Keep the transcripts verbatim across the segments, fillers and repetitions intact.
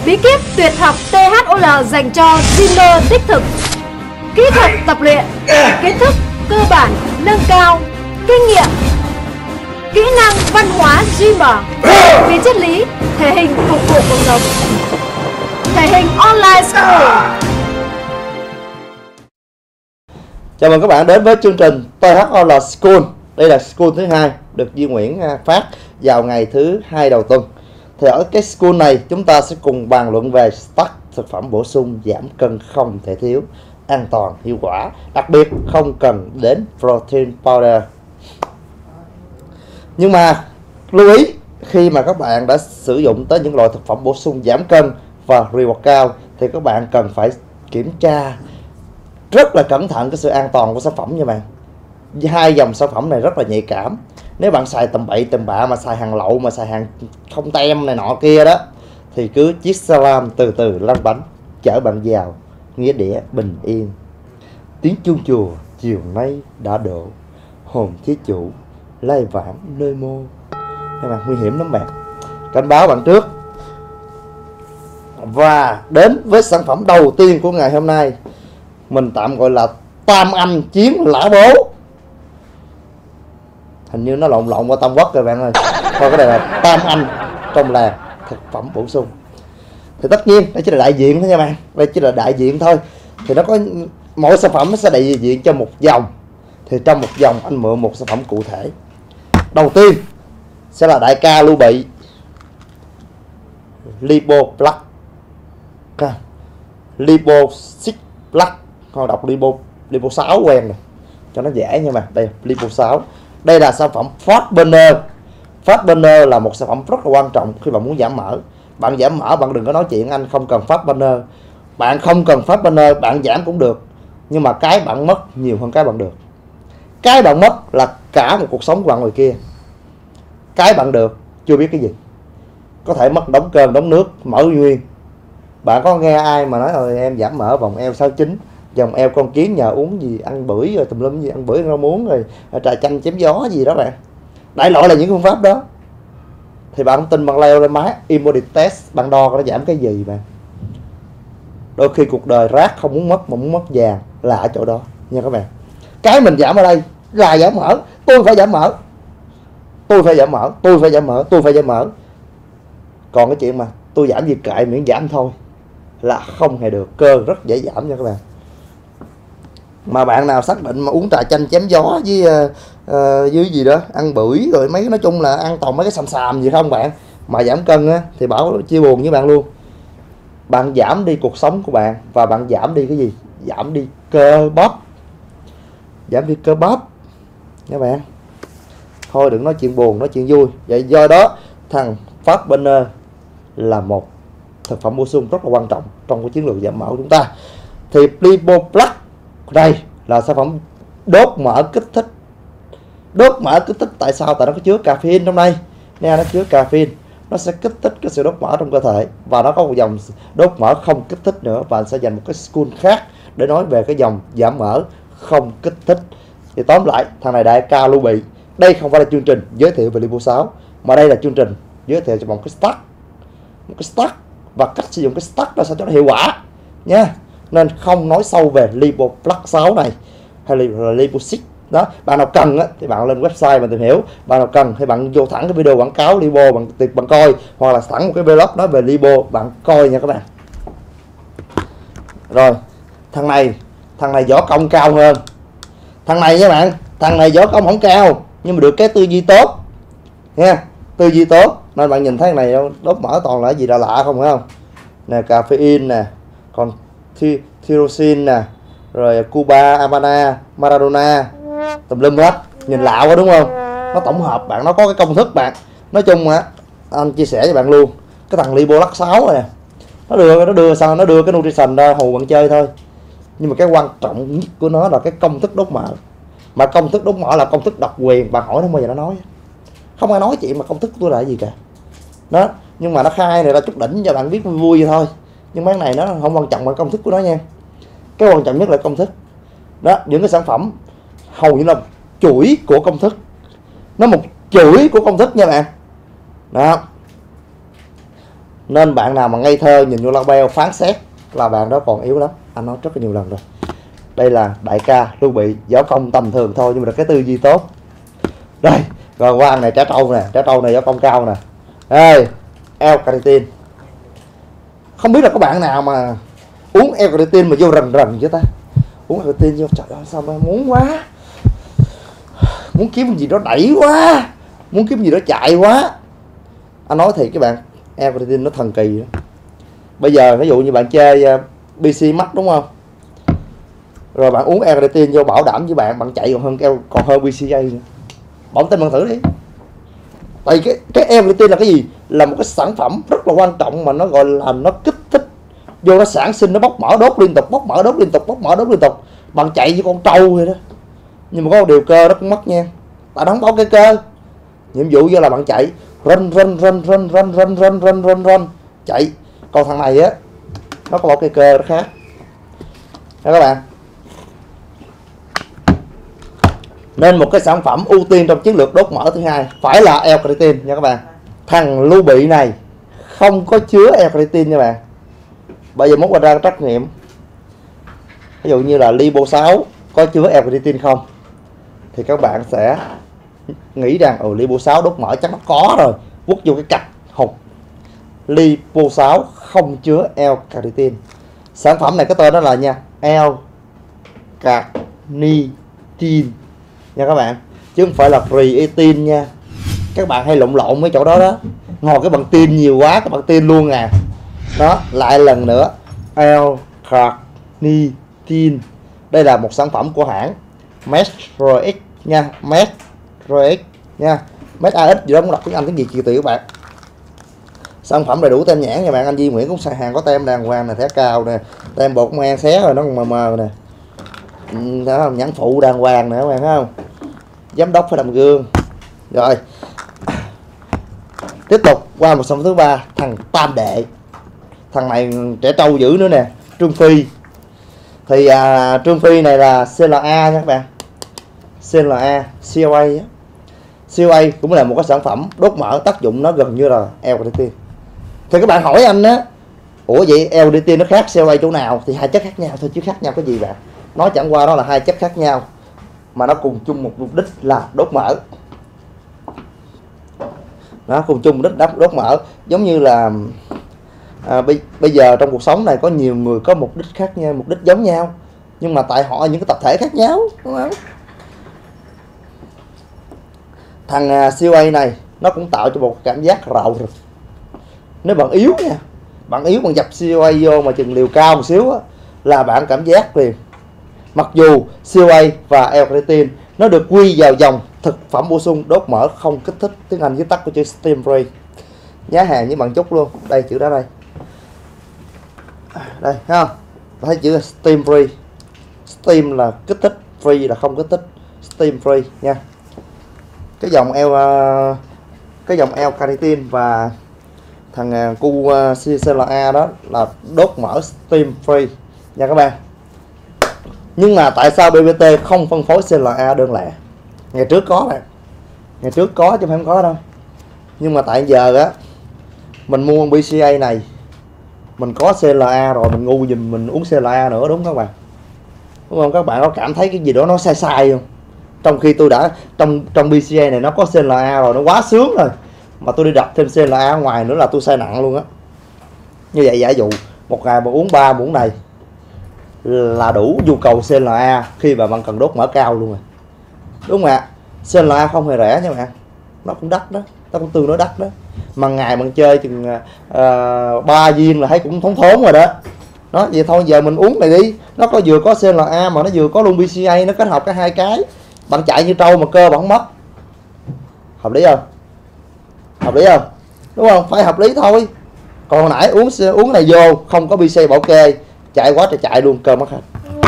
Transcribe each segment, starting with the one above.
Bí kíp tuyệt học tê hát o lờ dành cho gymer đích thực. Kỹ thuật tập luyện, kiến thức cơ bản nâng cao, kinh nghiệm, kỹ năng văn hóa gymer, vì triết lý thể hình phục vụ cuộc sống. Thể hình online school. Chào mừng các bạn đến với chương trình tê hát o lờ School. Đây là school thứ hai được Duy Nguyễn phát vào ngày thứ hai đầu tuần. Thì ở cái school này chúng ta sẽ cùng bàn luận về stack thực phẩm bổ sung giảm cân không thể thiếu, an toàn, hiệu quả, đặc biệt không cần đến protein powder. Nhưng mà lưu ý, khi mà các bạn đã sử dụng tới những loại thực phẩm bổ sung giảm cân và re-workout thì các bạn cần phải kiểm tra rất là cẩn thận cái sự an toàn của sản phẩm nha bạn. Hai dòng sản phẩm này rất là nhạy cảm. Nếu bạn xài tầm bậy tầm bạ mà xài hàng lậu, mà xài hàng không tem này nọ kia đó, thì cứ chiếc salam từ từ lăn bánh chở bạn vào nghĩa địa bình yên. Tiếng chuông chùa chiều nay đã đổ, hồn thí chủ lai vãng nơi mô. Các bạn, nguy hiểm lắm bạn, cảnh báo bạn trước. Và đến với sản phẩm đầu tiên của ngày hôm nay, mình tạm gọi là Tam Anh chiến lã bố. Hình như nó lộn lộn qua Tam Quốc rồi bạn ơi. Thôi cái này là Tam Anh trong làng thực phẩm bổ sung. Thì tất nhiên đây chỉ là đại diện thôi nha bạn. Đây chỉ là đại diện thôi. Thì nó có mỗi sản phẩm nó sẽ đại diện cho một dòng. Thì trong một dòng anh mượn một sản phẩm cụ thể. Đầu tiên sẽ là đại ca Lưu Bị Lipo Plus, Lipo sáu Plus. Con đọc Lipo Lipo sáu quen này cho nó dễ nha bạn. Đây Lipo sáu. Đây là sản phẩm Fat Burner. Fat Burner là một sản phẩm rất là quan trọng khi bạn muốn giảm mỡ. Bạn giảm mỡ bạn đừng có nói chuyện anh không cần Fat Burner. Bạn không cần Fat Burner, bạn giảm cũng được. Nhưng mà cái bạn mất nhiều hơn cái bạn được. Cái bạn mất là cả một cuộc sống của bạn ngoài kia. Cái bạn được chưa biết cái gì. Có thể mất đóng cơm, đóng nước, mỡ nguyên. Bạn có nghe ai mà nói rồi em giảm mỡ vòng eo sáu chín, dòng eo con kiến nhờ uống gì, ăn bưởi rồi tùm lum gì, ăn bưởi rau muống rồi trà chanh chém gió gì đó bạn. Đại loại là những phương pháp đó. Thì bạn không tin bạn leo lên máy Immody Test, bạn đo nó giảm cái gì bạn. Đôi khi cuộc đời rác không muốn mất mà muốn mất vàng là ở chỗ đó nha các bạn. Cái mình giảm ở đây là giảm mỡ. Tôi phải giảm mỡ, tôi phải giảm mỡ, tôi phải giảm mỡ, tôi phải giảm mỡ. Còn cái chuyện mà tôi giảm gì kệ miễn giảm thôi là không hề được. Cơ rất dễ giảm nha các bạn. Mà bạn nào xác định mà uống trà chanh chém gió với uh, uh, với gì đó, ăn bưởi rồi mấy, nói chung là ăn toàn mấy cái xàm xàm gì không bạn, mà giảm cân á, thì bảo chia buồn với bạn luôn. Bạn giảm đi cuộc sống của bạn và bạn giảm đi cái gì? Giảm đi cơ bắp. Giảm đi cơ bắp nha bạn. Thôi đừng nói chuyện buồn, nói chuyện vui. Vậy do đó thằng Fat Burner là một thực phẩm bổ sung rất là quan trọng trong cái chiến lược giảm mỡ của chúng ta. Thì Lipo Plus đây là sản phẩm đốt mỡ kích thích. Đốt mỡ kích thích tại sao? Tại nó có chứa caffeine trong đây nè, nó chứa caffeine, nó sẽ kích thích cái sự đốt mỡ trong cơ thể. Và nó có một dòng đốt mỡ không kích thích nữa, và sẽ dành một cái school khác để nói về cái dòng giảm mỡ không kích thích. Thì tóm lại, thằng này đại ca Lưu Bị. Đây không phải là chương trình giới thiệu về Lipo sáu, mà đây là chương trình giới thiệu cho một cái stack, một cái stack và cách sử dụng cái stack đó sao cho nó hiệu quả nha. Nên không nói sâu về Lipo Plus sáu này hay là Lipo sáu đó. Bạn nào cần á, thì bạn lên website bạn tìm hiểu. Bạn nào cần thì bạn vô thẳng cái video quảng cáo Lipo bạn tìm bạn coi, hoặc là sẵn một cái vlog nói về Lipo bạn coi nha các bạn. Rồi thằng này thằng này võ công cao hơn thằng này nha bạn. Thằng này võ công không cao nhưng mà được cái tư duy tốt nha, tư duy tốt. Nên bạn nhìn thấy thằng này đốt mỡ toàn là gì lạ lạ không phải không nè, caffeine nè, còn tyrosine nè, rồi Cuba, Havana, Maradona, tùm lum hết. Nhìn lạ quá đúng không? Nó tổng hợp bạn, nó có cái công thức bạn. Nói chung á, anh chia sẻ với bạn luôn. Cái thằng Lipo Plus sáu này nè, nó đưa nó đưa sao nó đưa cái nutrition ra hù bạn chơi thôi. Nhưng mà cái quan trọng nhất của nó là cái công thức đốt mỡ. Mà công thức đốt mỡ là công thức độc quyền, bạn hỏi nó bao giờ nó nói. Không ai nói chuyện mà công thức tôi là cái gì cả. Đó, nhưng mà nó khai này ra chút đỉnh cho bạn biết vui vui vậy thôi. Nhưng mấy cái này nó không quan trọng bằng công thức của nó nha. Cái quan trọng nhất là công thức. Đó, những cái sản phẩm hầu như là chuỗi của công thức. Nó một chuỗi của công thức nha bạn. Đó. Nên bạn nào mà ngây thơ nhìn vô label phán xét là bạn đó còn yếu lắm, anh nói rất là nhiều lần rồi. Đây là đại ca Lưu Bị, võ công tầm thường thôi nhưng mà cái tư duy tốt. Đây, rồi qua này trái trâu nè, trái trâu này võ công cao nè. Đây, L-carnitine. Không biết là có bạn nào mà uống L-carnitine mà vô rần rần chứ ta. Uống L-carnitine vô, trời ơi sao mà muốn quá, muốn kiếm gì đó đẩy quá, muốn kiếm gì đó chạy quá. Anh nói thiệt các bạn, L-carnitine nó thần kỳ đó. Bây giờ ví dụ như bạn chơi uh, bê xê Max đúng không, rồi bạn uống L-carnitine vô, bảo đảm với bạn bạn chạy còn hơn còn hơn bê xê a nữa. Bạn tin bạn thử đi. Tại cái cái L-carnitine là cái gì? Là một cái sản phẩm rất là quan trọng mà nó gọi là nó kích thích vô, nó sản sinh, nó bốc mỡ đốt liên tục, bốc mỡ đốt liên tục, bốc mỡ đốt liên tục. Bạn chạy như con trâu vậy đó. Nhưng mà có một điều cơ nó cũng mất nha. Tại nó không báo cái cơ. Nhiệm vụ do là bạn chạy run run run run run run run run run run chạy. Còn thằng này á nó có một cái cơ nó khác. Đó các bạn. Nên một cái sản phẩm ưu tiên trong chiến lược đốt mỡ thứ hai phải là L-carnitine nha các bạn. Thằng Lưu Bị này không có chứa L-carnitine nha bạn. Bây giờ mốt qua ra trắc nghiệm. Ví dụ như là Lipo sáu có chứa L-carnitine không, thì các bạn sẽ nghĩ rằng ừ, Lipo sáu đốt mỡ chắc nó có rồi, quất vô cái cạch hụt. Lipo sáu không chứa L-carnitine. Sản phẩm này cái tên đó là nha, L-carnitine nha các bạn, chứ không phải là creatine nha. Các bạn hay lộn lộn mấy chỗ đó đó, ngồi cái bằng tin nhiều quá các bạn tin luôn à. Đó, lại lần nữa, L-carnitine. Đây là một sản phẩm của hãng Medtronic nha, Medtronic nha, Medax gì đó cũng đọc tiếng Anh tiếng gì kỳ tùy các bạn. Sản phẩm đầy đủ tem nhãn nha bạn. Anh Duy Nguyễn cũng xài hàng có tem đàng hoàng nè, thẻ cào nè, tem bột men xé rồi nó còn mờ mờ nè. Đó, nhãn phụ đàng hoàng nè các bạn thấy không? Giám đốc phải làm gương. Rồi tiếp tục qua một sản phẩm thứ ba, thằng Tam Đệ. Thằng này trẻ trâu dữ nữa nè, Trương Phi. Thì à, Trương Phi này là xê lờ a nha các bạn, xê lờ a, xê lờ a á. xê lờ a cũng là một cái sản phẩm đốt mỡ, tác dụng nó gần như là L-carnitine. Thì các bạn hỏi anh á, ủa vậy L-carnitine nó khác xê lờ a chỗ nào? Thì hai chất khác nhau thôi chứ khác nhau cái gì bạn. Nói chẳng qua đó là hai chất khác nhau mà nó cùng chung một mục đích là đốt mỡ. Nó cùng chung mục đích đốt mỡ. Giống như là à, bây, bây giờ trong cuộc sống này có nhiều người có mục đích khác nhau, mục đích giống nhau, nhưng mà tại họ những cái tập thể khác nhau, đúng không? Thằng uh, xê lờ a này nó cũng tạo cho một cảm giác rạo rực. Nếu bạn yếu nha, bạn yếu bạn dập xê lờ a vô mà chừng liều cao một xíu á, là bạn cảm giác liền. Mặc dù xê lờ a và L-carnitine nó được quy vào dòng thực phẩm bổ sung đốt mỡ không kích thích, tiếng Anh viết tắt của chữ steam free. Giá hàng với bạn chút luôn, đây chữ đó đây, đây thấy không? Thấy chữ steam free. Steam là kích thích, free là không kích thích, steam free nha. Cái dòng L cái dòng L-carnitine và thằng cu xê lờ a đó là đốt mỡ steam free nha các bạn. Nhưng mà tại sao bê bê tê không phân phối xê lờ a đơn lẻ? Ngày trước có bạn, ngày trước có chứ không có đâu. Nhưng mà tại giờ á, mình mua bê xê a này, mình có xê lờ a rồi, mình ngu dùm mình uống xê lờ a nữa, đúng không các bạn? Đúng không? Các bạn có cảm thấy cái gì đó nó sai sai không? Trong khi tôi đã trong trong bê xê a này nó có xê lờ a rồi, nó quá sướng rồi, mà tôi đi đập thêm xê lờ a ở ngoài nữa là tôi sai nặng luôn á. Như vậy giả dụ một ngày mà uống ba muỗng này là đủ nhu cầu xê lờ a khi mà bạn cần đốt mỡ cao luôn rồi, đúng không ạ? xê lờ a không hề rẻ nha bạn, nó cũng đắt đó, nó cũng tương đối đắt đó. Mà ngày bạn chơi chừng ba uh, viên là thấy cũng thốn thốn rồi đó. Đó, vậy thôi giờ mình uống này đi, nó có vừa có xê lờ a mà nó vừa có luôn bê xê a, nó kết hợp cái hai cái, bạn chạy như trâu mà cơ bạn không mất. Hợp lý không? Hợp lý không? Đúng không? Phải hợp lý thôi. Còn hồi nãy uống uống này vô không có bê xê bảo kê, chạy quá trời chạy luôn, cơ mất hết.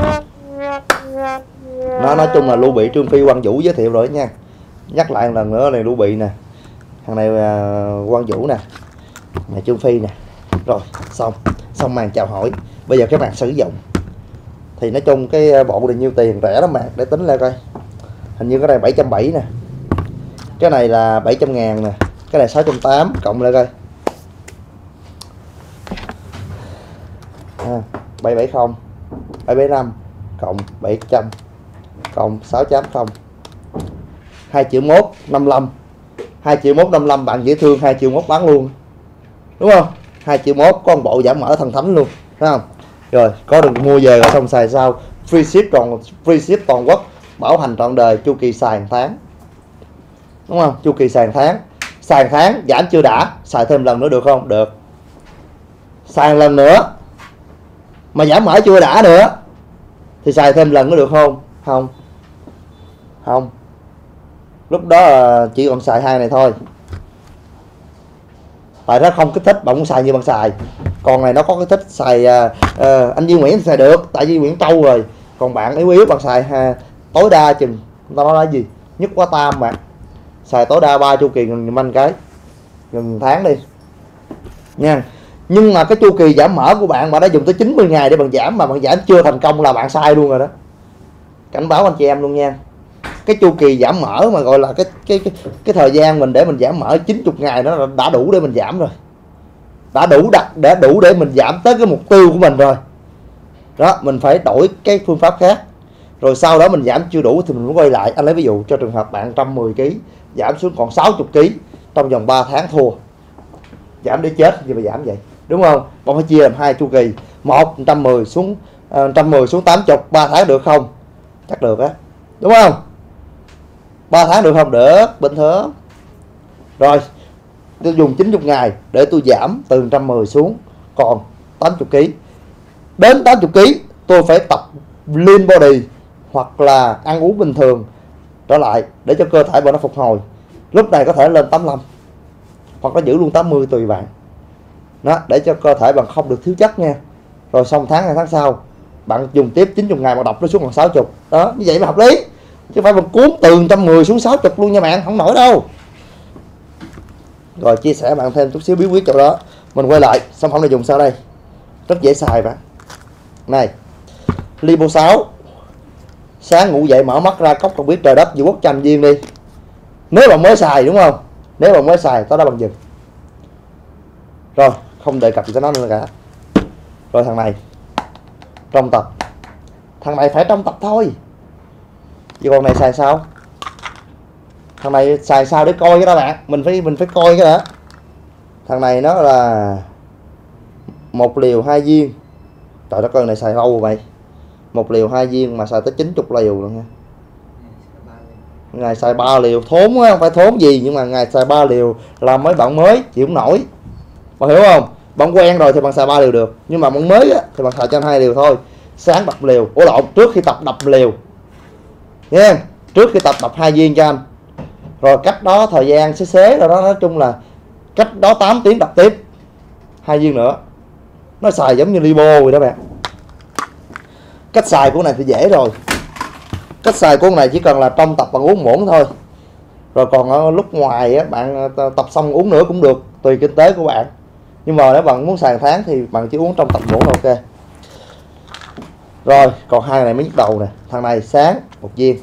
Nó nói chung là Lưu Bị, Trương Phi, Quang Vũ giới thiệu rồi nha. Nhắc lại một lần nữa này, Lưu Bị nè, thằng này uh, Quang Vũ nè, này Trương Phi nè. Rồi xong xong màn chào hỏi. Bây giờ các bạn sử dụng thì nói chung cái bộ này nhiêu tiền, rẻ lắm bạn, để tính lại coi. Hình như cái này bảy trăm bảy mươi nè, cái này là bảy trăm ngàn nè, cái này sáu trăm tám mươi, cộng lại coi à, bảy bảy không, bảy bảy năm cộng bảy trăm cộng sáu chấm không, hai triệu mốt năm mươi lăm, hai triệu mốt năm mươi lăm bạn dễ thương, hai triệu mốt bán luôn, đúng không? Hai triệu mốt có một bộ giảm mỡ thần thánh luôn, thấy không? Rồi có được mua về rồi xong xài sao, free ship toàn free ship toàn quốc, bảo hành trọn đời, chu kỳ xài một tháng, đúng không? Chu kỳ xài một tháng, xài một tháng giảm chưa đã, xài thêm lần nữa được không? Được. Xài lần nữa mà giảm mỡ chưa đã nữa thì xài thêm lần nữa được không? Không. Không. Lúc đó chỉ còn xài hai này thôi. Tại nó không kích thích, bạn muốn xài như bạn xài. Còn này nó có kích thích xài uh, uh, anh Duy Nguyễn xài được, tại Duy Nguyễn trâu rồi. Còn bạn yếu yếu bạn xài ha, tối đa chừng nó nói gì? Nhất quá tam bạn. Xài tối đa ba chu kỳ gần manh cái. Gần tháng đi. Nha. Nhưng mà cái chu kỳ giảm mỡ của bạn bạn đã dùng tới chín mươi ngày để bạn giảm mà bạn giảm chưa thành công là bạn sai luôn rồi đó. Cảnh báo anh chị em luôn nha. Cái chu kỳ giảm mỡ mà gọi là cái cái cái, cái thời gian mình để mình giảm mỡ chín mươi ngày nó đã đủ để mình giảm rồi. Đã đủ đặt để đủ để mình giảm tới cái mục tiêu của mình rồi. Đó, mình phải đổi cái phương pháp khác. Rồi sau đó mình giảm chưa đủ thì mình mới quay lại. Anh lấy ví dụ cho trường hợp bạn một trăm mười ki lô gam giảm xuống còn sáu mươi ki lô gam trong vòng ba tháng thua. Giảm để chết nhưng mà giảm vậy. Đúng không? Bạn phải chia làm hai chu kỳ. Một một trăm mười xuống một trăm mười xuống tám mươi, ba tháng được không? Chắc được á. Đúng không? ba tháng được không? Được, bình thường. Rồi, tôi dùng chín mươi ngày để tôi giảm từ một trăm mười xuống còn tám mươi ki lô gam. Đến tám mươi ki lô gam tôi phải tập lean body hoặc là ăn uống bình thường trở lại để cho cơ thể của nó phục hồi. Lúc này có thể lên tám mươi lăm hoặc nó giữ luôn tám mươi tùy bạn. Đó, để cho cơ thể bạn không được thiếu chất nha. Rồi xong tháng hai tháng sau bạn dùng tiếp chín mươi ngày mà đọc nó xuống còn sáu mươi. Đó, như vậy mà hợp lý. Chứ phải mình cuốn từ một trăm mười xuống sáu mươi luôn nha bạn, không nổi đâu. Rồi chia sẻ bạn thêm chút xíu bí quyết chỗ đó. Mình quay lại, sản phẩm này dùng sao đây? Rất dễ xài bạn. Này, Lipo sáu. Sáng ngủ dậy mở mắt ra cốc không biết trời đất vừa quất trăm viên đi. Nếu bạn mới xài đúng không? Nếu bạn mới xài tới đó bằng dừng. Rồi, không đề cập gì tới nó nữa cả. Rồi thằng này trong tập. Thằng này phải trong tập thôi. Chứ con này xài sao? Thằng này xài sao để coi cái đó bạn. Mình phải mình phải coi cái đó. Thằng này nó là một liều hai viên. Trời đất ơi, này xài lâu rồi mày. Một liều hai viên mà xài tới chín mươi liều luôn nha. Ngày xài ba liều thốn á, không phải thốn gì nhưng mà ngày xài ba liều là mấy bạn mới chịu không nổi. Bạn hiểu không? Bạn quen rồi thì bạn xài ba liều được, nhưng mà bạn mới á, thì bạn xài cho hai liều thôi. Sáng đập liều, ủa lộn, trước khi tập đập liều nha, trước khi tập đập hai viên cho anh. Rồi cách đó thời gian xế xế rồi đó, nói chung là cách đó tám tiếng đập tiếp hai viên nữa. Nó xài giống như Lipo rồi đó bạn. Cách xài của này thì dễ rồi. Cách xài của này chỉ cần là trong tập bạn uống muỗng thôi. Rồi còn ở lúc ngoài á, bạn tập xong uống nữa cũng được, tùy kinh tế của bạn. Nhưng mà nếu bạn muốn xài một tháng thì bạn chỉ uống trong tập muỗng là ok. Rồi còn hai này mới nhức đầu nè. Thằng này sáng một viên,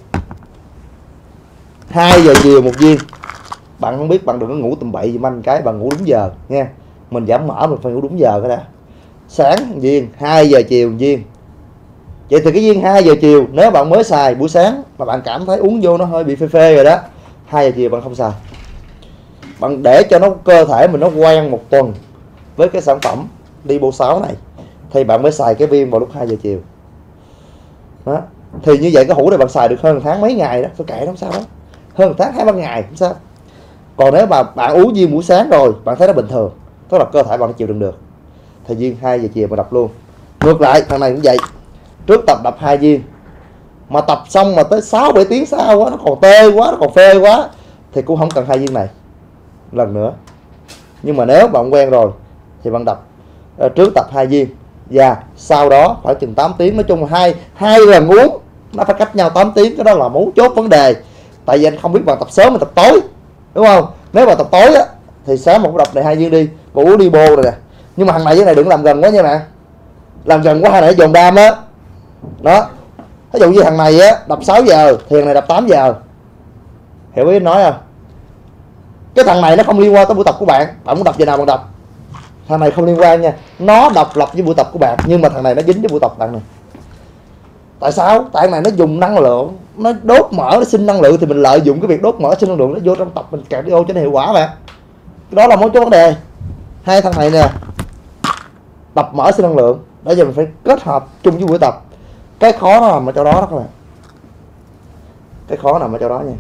hai giờ chiều một viên. Bạn không biết bạn đừng có ngủ tầm bậy gì manh cái, bạn ngủ đúng giờ nha. Mình giảm mỡ mình phải ngủ đúng giờ cái đã. Sáng một viên, hai giờ chiều một viên. Vậy thì cái viên hai giờ chiều nếu bạn mới xài buổi sáng mà bạn cảm thấy uống vô nó hơi bị phê phê rồi đó, hai giờ chiều bạn không xài. Bạn để cho nó cơ thể mình nó quen một tuần với cái sản phẩm Lipo sáu này thì bạn mới xài cái viên vào lúc hai giờ chiều. Đó. Thì như vậy cái hũ này bạn xài được hơn một tháng mấy ngày đó, tôi kệ nó sao đó. Hơn một tháng hai ba ngày không sao. Còn nếu mà bạn uống viên buổi sáng rồi bạn thấy nó bình thường, tức là cơ thể bạn nó chịu đựng được, thì viên hai giờ chiều mà đập luôn. Ngược lại thằng này cũng vậy. Trước tập đập hai viên mà tập xong mà tới sáu bảy tiếng sau quá, nó còn tê quá, nó còn phê quá thì cũng không cần hai viên này lần nữa. Nhưng mà nếu bạn quen rồi thì bạn đập uh, trước tập hai viên và sau đó khoảng chừng tám tiếng. Nói chung là hai hai lần uống nó phải cách nhau tám tiếng. Cái đó là mấu chốt vấn đề. Tại vì anh không biết bạn tập sớm hay tập tối, đúng không? Nếu mà tập tối á thì sáng một đập này hai viên đi, bạn uống Lipo rồi nè. Nhưng mà thằng này với này đừng làm gần quá nha bạn. Làm gần quá hai này dồn đam á. Đó. Ví dụ như thằng này á đập sáu giờ thì thằng này đập tám giờ. Hiểu ý nói không? Cái thằng này nó không liên quan tới buổi tập của bạn. Bạn muốn đập giờ nào bạn đập. Thằng này không liên quan nha, nó độc lập với buổi tập của bạn, nhưng mà thằng này nó dính với buổi tập bạn này. Tại sao? Tại thằng này nó dùng năng lượng, nó đốt mỡ, nó sinh năng lượng, thì mình lợi dụng cái việc đốt mỡ sinh năng lượng nó vô trong tập mình cardio cho nó hiệu quả mà. Đó là mối chốt vấn đề. Hai thằng này nè, tập mỡ sinh năng lượng, bây giờ mình phải kết hợp chung với buổi tập. Cái khó nó nằm ở chỗ đó đó các bạn. Cái khó nằm ở chỗ đó nha.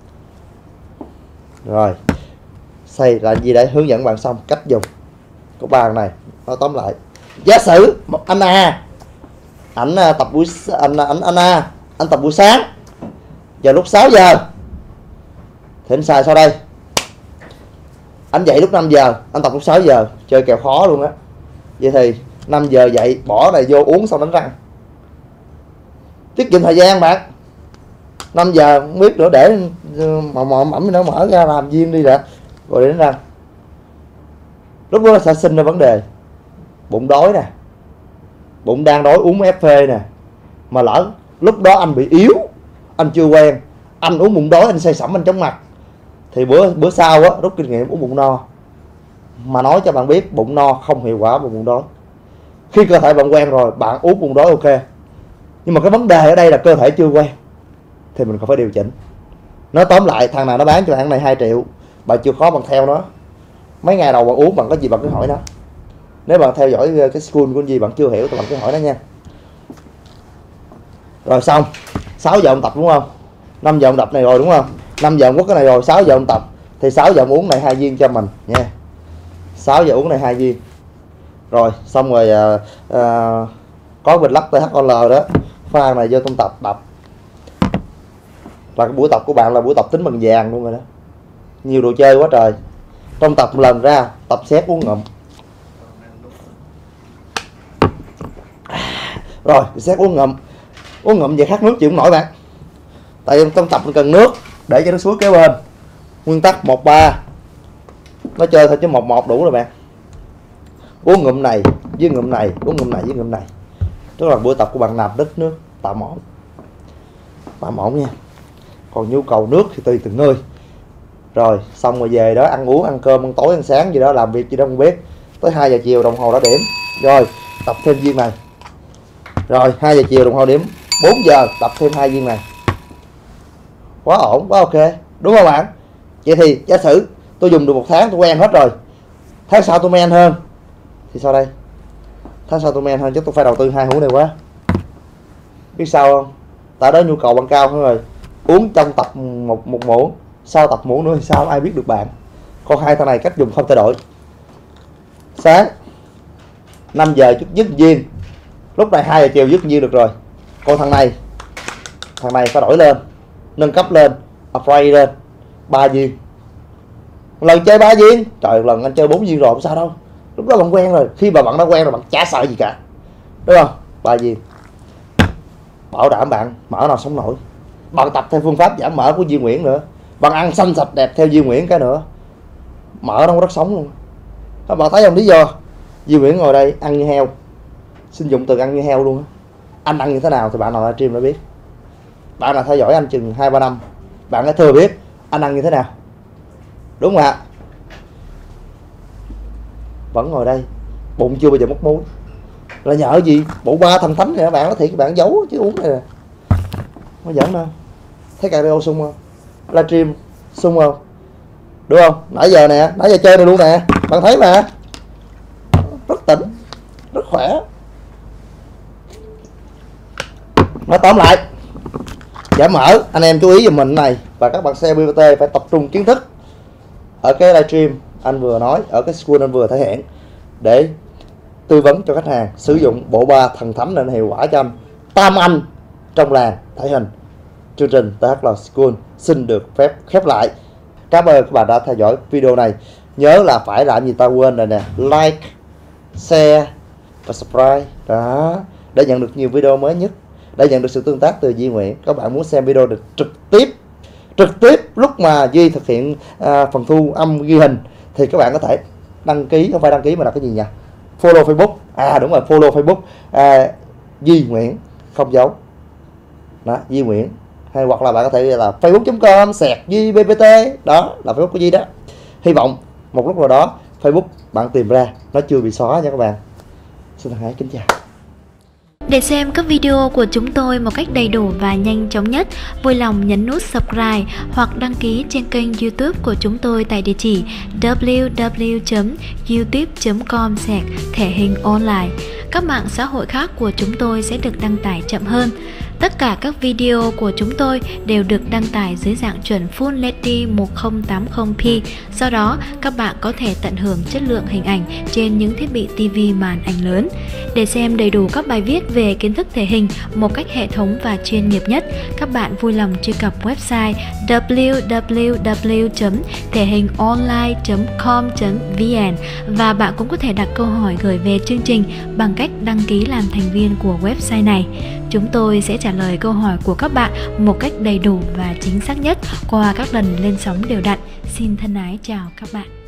Rồi, xây là gì đấy, hướng dẫn bạn xong cách dùng của bàn này. Nói tóm lại, giả sử một anh A, ảnh tập buổi anh anh anh A, anh tập buổi sáng, giờ lúc sáu giờ thì anh xài sau đây. Anh dậy lúc năm giờ, anh tập lúc sáu giờ, chơi kèo khó luôn á. Vậy thì năm giờ dậy bỏ này vô uống xong đánh răng, tiết kiệm thời gian bạn. Năm giờ không biết nữa, để mà mò mẫm nó mở ra làm viên đi đã, rồi để đánh răng. Lúc đó sẽ sinh ra vấn đề bụng đói nè, bụng đang đói uống ép phê nè, mà lỡ lúc đó anh bị yếu, anh chưa quen, anh uống bụng đói, anh say sẩm, anh chóng mặt, thì bữa bữa sau á rút kinh nghiệm uống bụng no. Mà nói cho bạn biết, bụng no không hiệu quả bằng bụng đói. Khi cơ thể bạn quen rồi, bạn uống bụng đói ok, nhưng mà cái vấn đề ở đây là cơ thể chưa quen, thì mình còn phải điều chỉnh. Nói tóm lại, thằng nào nó bán cho bạn này hai triệu, bạn chịu khó bằng theo nó. Mấy ngày đầu bạn uống, bạn có gì bạn cứ hỏi nó. Nếu bạn theo dõi cái school của gì bạn chưa hiểu thì bạn cứ hỏi nó nha. Rồi xong, sáu giờ ông tập đúng không? năm giờ ông tập này rồi đúng không? năm giờ ông quất cái này rồi, sáu giờ ông tập. Thì sáu giờ ông uống này hai viên cho mình nha. sáu giờ uống này hai viên. Rồi, xong rồi à, à, có bình lắc tê hát o lờ đó, pha này vô trong tập tập. Là cái buổi tập của bạn là buổi tập tính bằng vàng luôn rồi đó. Nhiều đồ chơi quá trời. Trong tập một lần ra, tập xét uống ngụm. Rồi, xét uống ngụm. Uống ngụm vậy khát nước chịu không nổi bạn. Tại trong tập mình cần nước để cho nó suối kế bên. Nguyên tắc một ba. Nó chơi thôi chứ một một đủ rồi bạn. Uống ngụm này với ngụm này, uống ngụm này với ngụm này. Tức là buổi tập của bạn nạp đất nước tạm ổn. Tạm ổn nha. Còn nhu cầu nước thì tùy từng người. Rồi xong rồi về đó ăn uống, ăn cơm, ăn tối, ăn sáng gì đó, làm việc gì đó không biết. Tới hai giờ chiều đồng hồ đã điểm. Rồi tập thêm viên này. Rồi hai giờ chiều đồng hồ điểm, bốn giờ tập thêm hai viên này. Quá ổn, quá ok. Đúng không bạn? Vậy thì giả sử tôi dùng được một tháng tôi quen hết rồi. Tháng sau tôi men hơn. Thì sao đây? Tháng sau tôi men hơn chắc tôi phải đầu tư hai hũ này quá. Biết sao không? Tại đó nhu cầu bạn cao hơn rồi. Uống trong tập một một muỗng, sau tập muỗng nữa thì sao ai biết được bạn. Còn hai thằng này cách dùng không thay đổi. Sáng năm giờ chút dứt viên, lúc này hai giờ chiều dứt viên được rồi. Còn thằng này, thằng này phải đổi lên, nâng cấp lên, upgrade lên, ba viên. Lần chơi ba viên, trời, lần anh chơi bốn viên rồi không sao đâu. Lúc đó bạn quen rồi, khi mà bạn đã quen rồi bạn chả sợ gì cả, đúng không? Ba viên bảo đảm bạn mỡ nào sống nổi. Bạn tập theo phương pháp giảm mỡ của Duy Nguyễn nữa, bạn ăn xanh sạch đẹp theo Duy Nguyễn cái nữa, mỡ nó không rất sống luôn. Các bạn thấy không, lý do Duy Nguyễn ngồi đây ăn như heo, xin dụng từ ăn như heo luôn á. Anh ăn như thế nào thì bạn nào livestream đã biết. Bạn nào theo dõi anh chừng hai ba năm, bạn đã thừa biết anh ăn như thế nào, đúng không ạ? Vẫn ngồi đây, bụng chưa bao giờ mất muối. Là nhờ gì? Bộ ba thần thánh này các bạn, nói thiệt các bạn giấu chứ uống này nè. Nó giỡn đâu. Thấy cardio sung không? Livestream sung không? Đúng không? Nãy giờ nè, nãy giờ chơi này luôn nè. Bạn thấy mà. Rất tỉnh, rất khỏe. Nói tóm lại, giảm mỡ, anh em chú ý giùm mình này. Và các bạn xem pê vê tê phải tập trung kiến thức. Ở cái livestream anh vừa nói, ở cái school anh vừa thể hiện, để tư vấn cho khách hàng sử dụng bộ ba thần thánh nên hiệu quả cho anh. Tam anh trong làng thể hình. Chương trình tê hát lờ School xin được phép khép lại. Cảm ơn các bạn đã theo dõi video này. Nhớ là phải làm gì ta quên rồi nè, like, share và subscribe đó, để nhận được nhiều video mới nhất, để nhận được sự tương tác từ Duy Nguyễn. Các bạn muốn xem video được trực tiếp trực tiếp lúc mà Duy thực hiện à, phần thu âm ghi hình thì các bạn có thể đăng ký, không phải đăng ký mà là cái gì nhỉ, follow Facebook. À đúng rồi, follow Facebook à, Duy Nguyễn không dấu đó, Duy Nguyễn. Hay hoặc là bạn có thể là facebook chấm com sẹt Duy bê pê tê, đó là Facebook của Duy đó. Hy vọng một lúc nào đó Facebook bạn tìm ra nó chưa bị xóa nha các bạn. Xin thân ái kính chào. Để xem các video của chúng tôi một cách đầy đủ và nhanh chóng nhất, vui lòng nhấn nút subscribe hoặc đăng ký trên kênh YouTube của chúng tôi tại địa chỉ w w w chấm youtube chấm com slash thể hình online. Các mạng xã hội khác của chúng tôi sẽ được đăng tải chậm hơn. Tất cả các video của chúng tôi đều được đăng tải dưới dạng chuẩn Full hát đê một không tám không p, do đó các bạn có thể tận hưởng chất lượng hình ảnh trên những thiết bị ti vi màn ảnh lớn. Để xem đầy đủ các bài viết về kiến thức thể hình một cách hệ thống và chuyên nghiệp nhất, các bạn vui lòng truy cập website w w w chấm thể hình online chấm com chấm v n và bạn cũng có thể đặt câu hỏi gửi về chương trình bằng cách đăng ký làm thành viên của website này. Chúng tôi sẽ trả lời câu hỏi của các bạn một cách đầy đủ và chính xác nhất qua các lần lên sóng đều đặn. Xin thân ái chào các bạn.